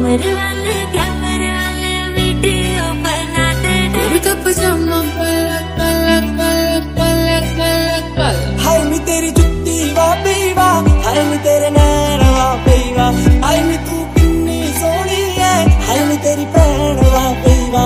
कैमरे वाले वीडियो बनाते कुर्ता पजामा पलक पलक पलक पलक पलक पलक। हाय नी तेरी जुत्ती वा बेवा, हाय नी तेरे नैन वा बेवा, हाय नी तू कितनी सोहनी है, हाय नी तेरी भैन वा बेवा।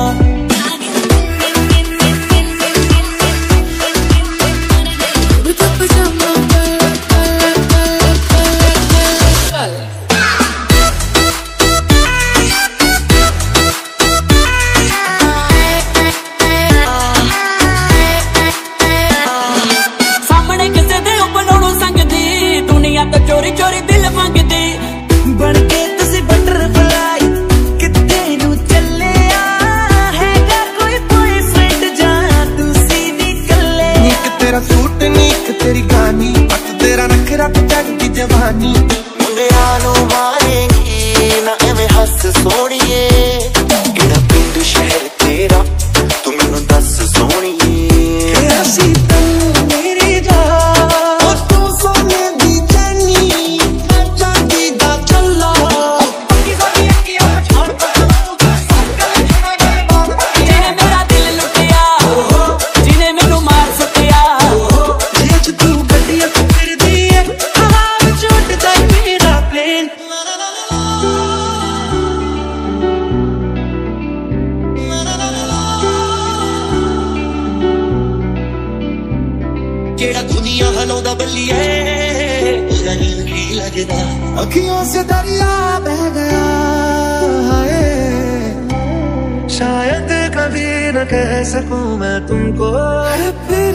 चोरी चोरी दिल मंगदी बन के तुसी बटरफ्लाई किते नू चले हैगा कोई बॉयफ्रेंड जा तुसी निकले। नीक तेरा सूट नीक तेरी गानी बस तेरा नखरा जग दी जवानी। मुंडिया नू मारेंगी ना एवें हस सोहणीए केड़ा पिंड शहर तेरा तू मैनू दस सोहणीए। हसी तू मेरी जान और तू सोने दी जानी चांदी दा चल्ला जिने मेरा दिल लुटिया जिने मैनू मार सुटिया। जेच तू गड्डियां फिर दी है हवा विच उड़दा मेरा प्लेन। जेड़ा दुनिया हलौंदा बल्लिए उसदा नील की लगदा। अखियों से दरिया बह गया है शायद कभी न कह सकूं मैं तुमको।